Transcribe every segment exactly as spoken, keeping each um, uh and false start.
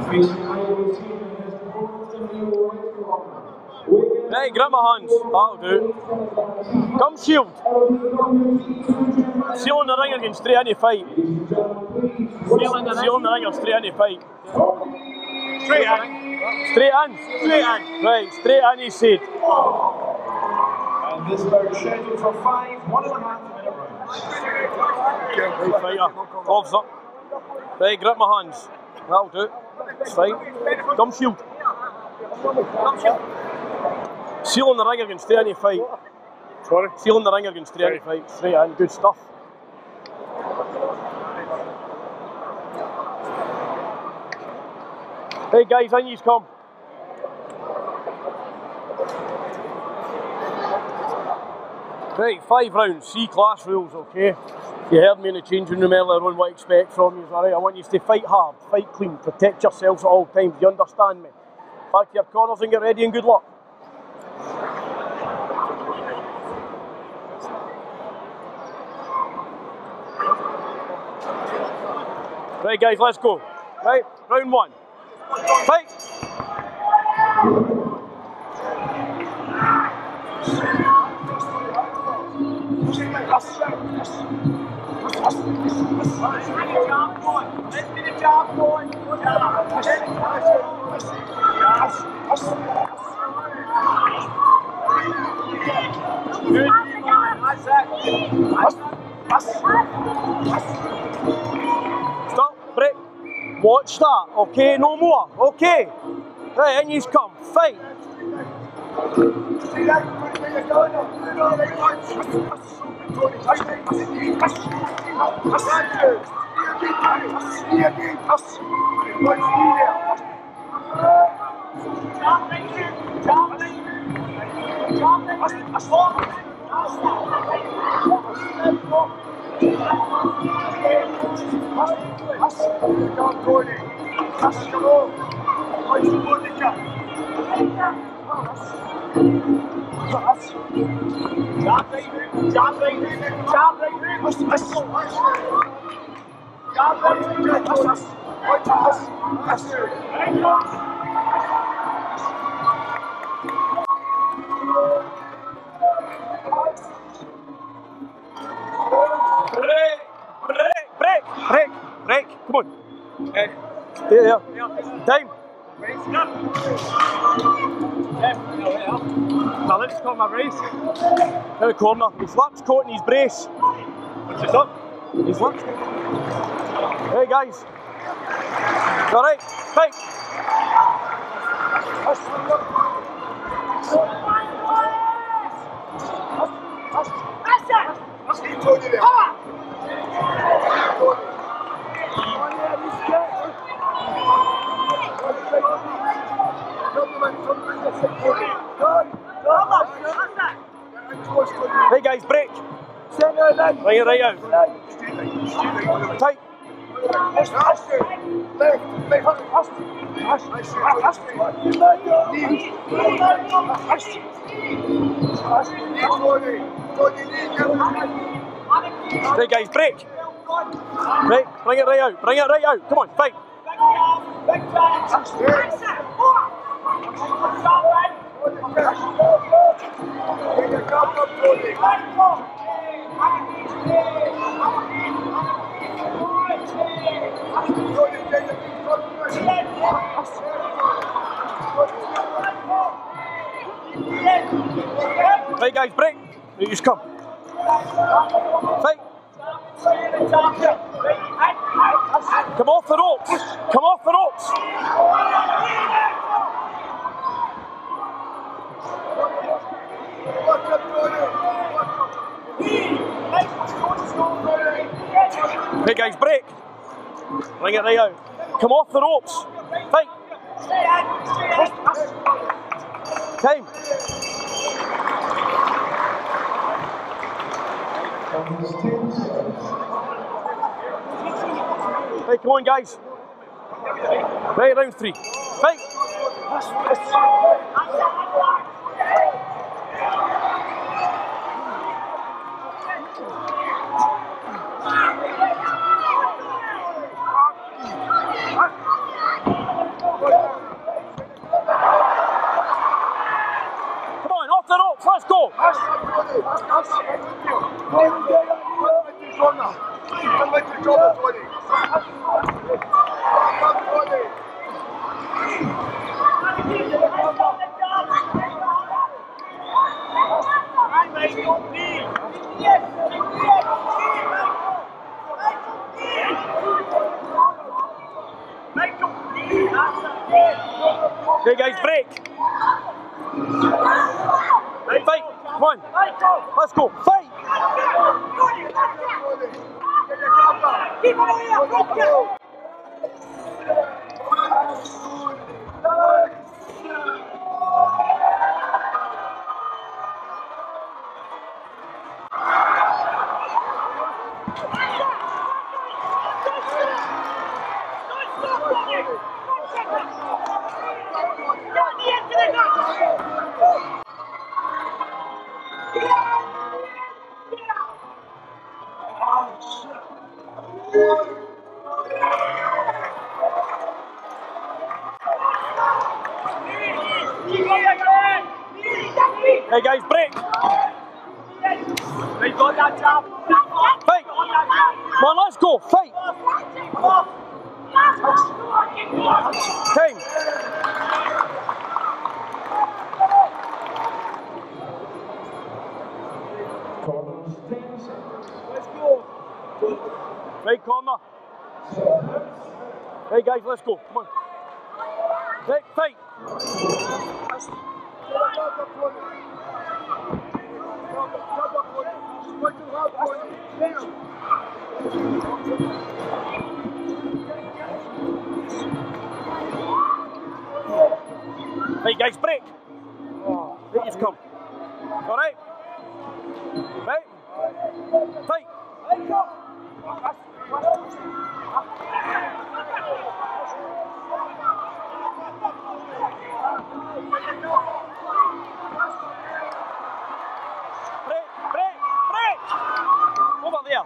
Right, grab my hands. That'll do. Come shield. Seal in the ring again, straight into fight. Seal in the ring or straight into fight. Straight in. Straight in? Straight in. Right, straight in, he said. And this bout scheduled for five, one and a half minute rounds. Right, fighter. Gloves up. Right, grip my hands. That'll do. It's fine. Gum shield. Gum shield. Seal in the ring again, straight into fight. Sorry? Seal in the ring again, straight into fight. Straight in, good stuff. Hey guys, in yous come. Right, five rounds, C-class rules, okay? You heard me in the changing room earlier on what I expect from you, alright? I want you to fight hard, fight clean, protect yourselves at all times, you understand me? Back to your corners and get ready and good luck. Right guys, let's go. Right, round one. Fight! Let's get a job going. Stop, break. Watch that, okay? No more, okay? Right, in yous come, fight. Break, break, break, break, break, come on. Okay. Stay there. Time. Now let's call my brace. In the corner. His lips caught in his brace. What's this up? His lips. Hey guys. Alright, fight. Hey guys, break. Bring it right out. Tight. Hey guys, break. Right, bring it right out. Bring it right out. Come on, fight. Right guys, break. You just come. Fight. Come off the ropes. Come off the ropes. Hey guys, break. Bring it right out. Come off the ropes. Fight. Time. Hey, come on guys. Right, round three. Fight. Okay, guys, break. Fight. Come on. Let's go. Fight. Hey guys, break! They got that jab. Fight! Come on, let's go! Fight! Time! Corners, ten seconds. Let's go. Right corner. Hey guys, let's go. Come on. Right, fight! Hey guys, break! Right, you've come. Alright? Right? Fight! Break! Break! Break! Over there!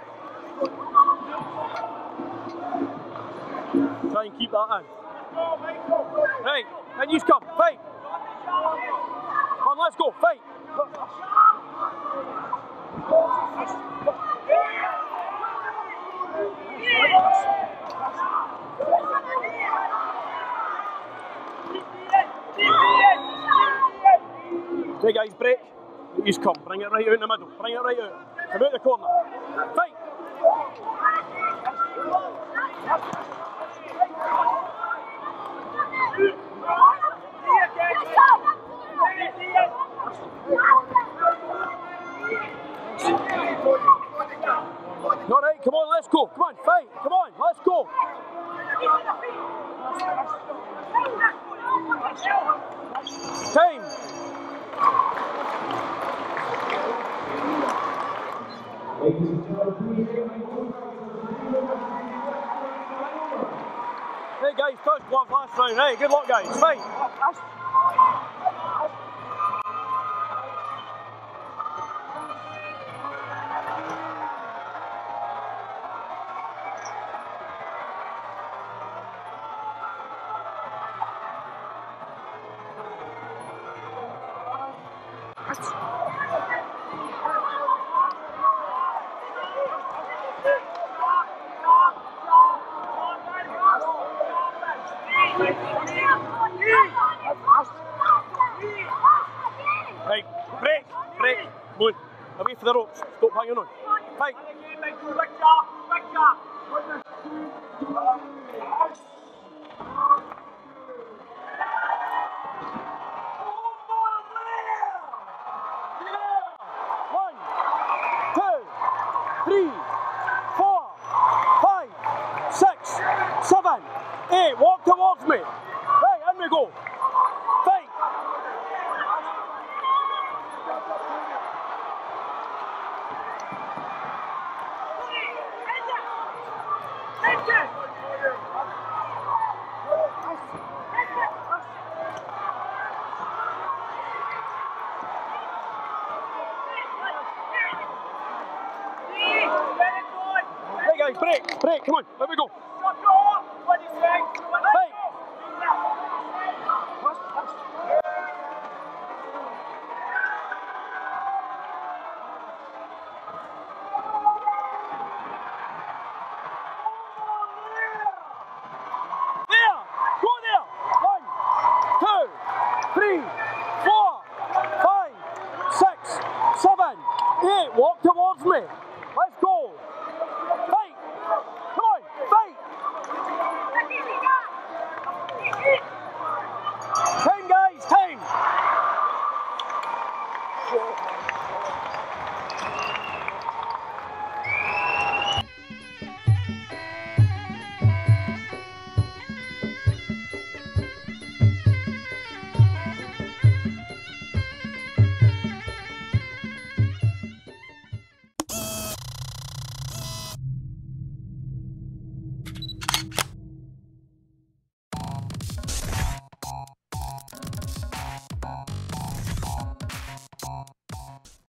Try and keep that in. Right, and you come, fight! Come on, let's go, fight! Hey guys, break. You come, bring it right out in the middle, bring it right out. Come out the corner. Fight! Alright, come on, let's go. Come on, fight. Come on, let's go. Time. Ladies and gentlemen, Hey guys, touch gloves last round. Hey, good luck guys. Fight. Right, break, break, come on, away for the ropes, stop hanging on. Fight. One, two, three, four, five, six, seven, eight, walk towards me. Right, in we go. Fight. Hey guys, break, break, come on, let me go.